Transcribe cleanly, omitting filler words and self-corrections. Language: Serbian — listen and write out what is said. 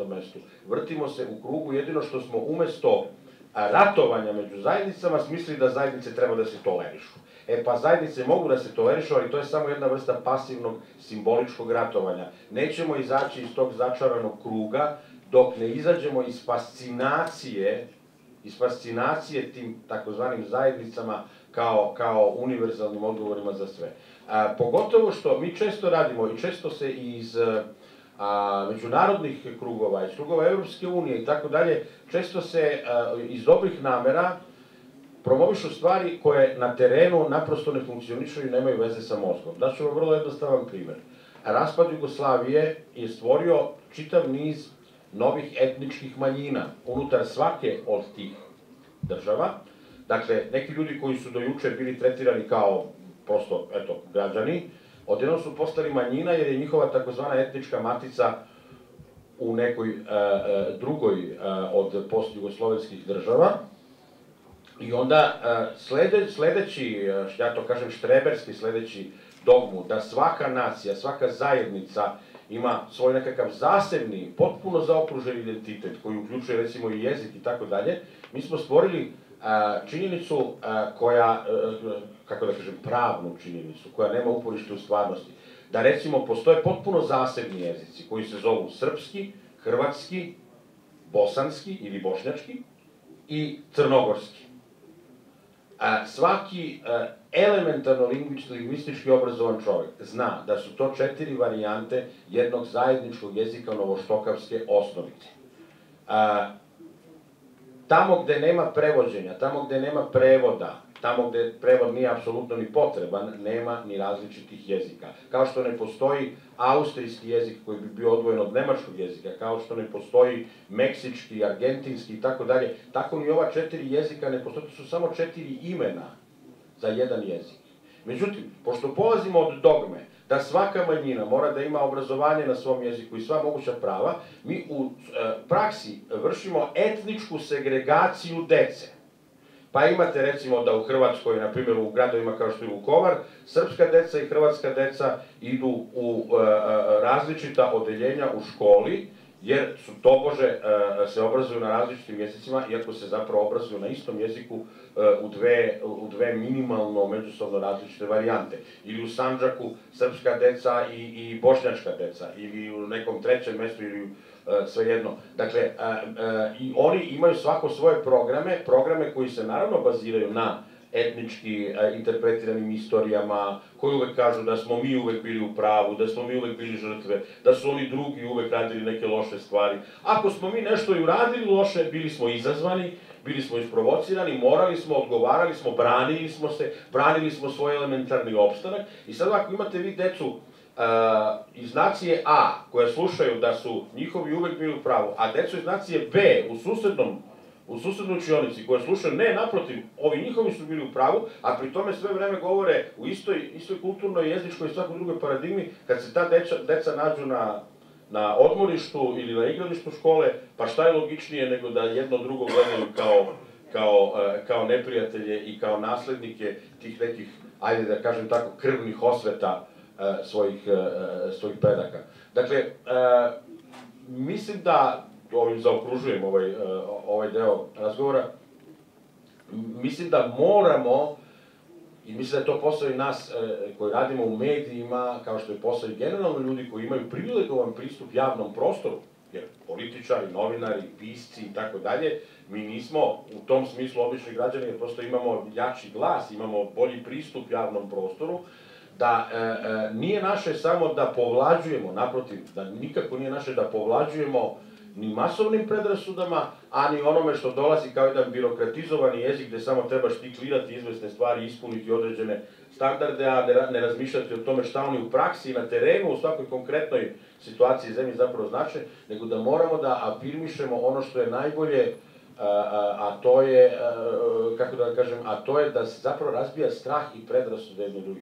istom mestu. Vrtimo se u krugu, jedino što smo umesto ratovanja među zajednicama smislili da zajednice treba da se tolerišu. Pa zajednice mogu da se tolerišu, ali to je samo jedna vrsta pasivnog, simboličkog ratovanja. Nećemo izaći iz tog začaranog kruga dok ne izađemo iz fascinacije tim takozvanim zajednicama kao univerzalnim odgovorima za sve. Pogotovo što mi često radimo i često se iz međunarodnih krugova, iz krugova Evropske unije i tako dalje, često se iz dobrih namera promovišu stvari koje na terenu naprosto ne funkcionišu i nemaju veze sa mozgom. Daću vam vrlo jednostavan primer. Raspad Jugoslavije je stvorio čitav niz novih etničkih manjina unutar svake od tih država. Dakle, neki ljudi koji su do juče bili tretirani kao prosto, eto, građani, odjednom su postali manjina jer je njihova takozvana etnička matica u nekoj drugoj od postjugoslovenskih država. I onda sledeći, ja to kažem štreberski, sledeći dogmu da svaka nacija, svaka zajednica ima svoj nekakav zasebni, potpuno zaokružen identitet koji uključuje recimo i jezik i tako dalje, mi smo stvorili činjenicu koja, kako da kažem, pravnu činjenicu, koja nema uporište u stvarnosti. Da recimo postoje potpuno zasebni jezici koji se zovu srpski, hrvatski, bosanski ili bošnjački i crnogorski. Svaki elementarno lingvistički obrazovan čovjek zna da su to 4 varijante jednog zajedničkog jezika novoštokavske osnovice. Tamo gde nema prevođenja, tamo gde nema prevoda, tamo gde prevod nije apsolutno ni potreban, nema ni različitih jezika. Kao što ne postoji austrijski jezik koji bi bio odvojen od nemačkog jezika, kao što ne postoji meksički, argentinski i tako dalje, tako ni ova 4 jezika ne postoji, to su samo 4 imena za jedan jezik. Međutim, pošto polazimo od dogme da svaka manjina mora da ima obrazovanje na svom jeziku i sva moguća prava, mi u praksi vršimo etničku segregaciju dece. Pa imate recimo da u Hrvatskoj, na primjer u gradovima kao što je Vukovar, srpska deca i hrvatska deca idu u različita odeljenja u školi, jer su tobože se obrazuju na različitim jezicima, iako se zapravo obrazuju na istom jeziku u dve minimalno međusobno različite varijante. Ili u Sandžaku srpska deca i bošnjačka deca, ili u nekom trećem mestu, ili svejedno. Dakle, i oni imaju svako svoje programe koji se naravno baziraju na etnički interpretiranim istorijama, koji uvek kažu da smo mi uvek bili u pravu, da smo mi uvek bili žrtve, da su oni drugi uvek radili neke loše stvari. Ako smo mi nešto i uradili loše, bili smo izazvani, bili smo isprovocirani, morali smo, odgovarali smo, branili smo se, branili smo svoj elementarni opstanak. I sad ako imate vi decu iz nacije A, koja slušaju da su njihovi uvek bili u pravu, a decu iz nacije B u susednoj učionici koja slušaju, ne, naprotiv, ovi njihovi su bili u pravu, a pri tome sve vreme govore u istoj kulturnoj, jezičkoj i svakoj drugoj paradigmi, kad se ta deca nađu na odmorištu ili na igralištu škole, pa šta je logičnije nego da jedno drugo gledaju kao neprijatelje i kao naslednike tih nekih, ajde da kažem tako, krvnih osveta svojih predaka. Dakle, mislim da, ovim zaokružujem ovaj deo razgovora, mislim da moramo, i mislim da je to posao i nas koji radimo u medijima, kao što je posao i generalno ljudi koji imaju privilegovan pristup javnom prostoru, jer političari, novinari, pisci i tako dalje, mi nismo u tom smislu obični građani, jer prosto imamo jači glas, imamo bolji pristup javnom prostoru, da nije naše samo da povlađujemo, naprotiv, da nikako nije naše da povlađujemo ni masovnim predrasudama, a ni onome što dolazi kao jedan birokratizovani jezik gde samo treba štiklirati izvesne stvari, ispuniti određene standarde, a ne razmišljati o tome šta oni u praksi i na terenu, u svakoj konkretnoj situaciji zemlji zapravo znače, nego da moramo da afirmišemo ono što je najbolje, a to je, kako da kažem, a to je da se zapravo razbija strah i predrasude jedno drugih.